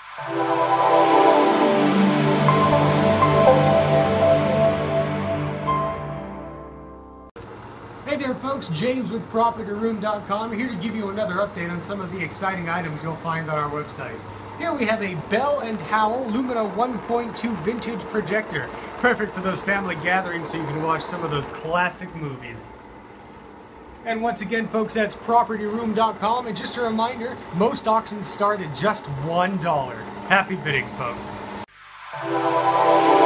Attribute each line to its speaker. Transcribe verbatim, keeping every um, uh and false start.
Speaker 1: Hey there folks, James with property room dot com here to give you another update on some of the exciting items you'll find on our website. Here we have a Bell Howell Lumina one point two vintage projector, perfect for those family gatherings so you can watch some of those classic movies. And once again folks, that's property room dot com, and just a reminder, most auctions start at just one dollar. Happy bidding folks.